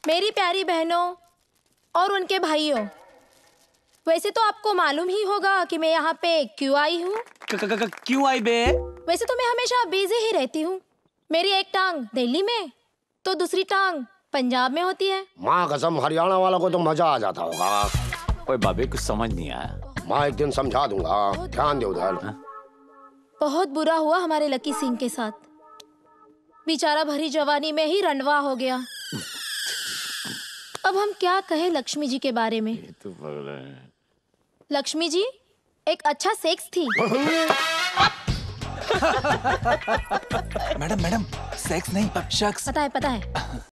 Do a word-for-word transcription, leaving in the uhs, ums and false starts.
मेरी प्यारी बहनों और उनके भाइयों, वैसे तो आपको मालूम ही होगा कि मैं यहाँ पे क्यों आई हूँ। क्यों आई बे? वैसे तो मैं हमेशा बिजी ही रहती हूँ। मेरी एक टांग दिल्ली में तो दूसरी टांग पंजाब में होती है। माँ कसम, हरियाणा वाला को तो मजा आ जाता होगा। ओए बाबे, कुछ समझ नहीं आया। माँ एक दिन समझा दूंगा, ध्यान दे उधर। बहुत बुरा हुआ हमारे लकी सिंह के साथ। बेचारा भरी जवानी में ही रंडवा हो गया। अब हम क्या कहें लक्ष्मी जी के बारे में। तो लक्ष्मी जी एक अच्छा सेक्स थी। मैडम मैडम, सेक्स नहीं, शख्स। पता है पता है।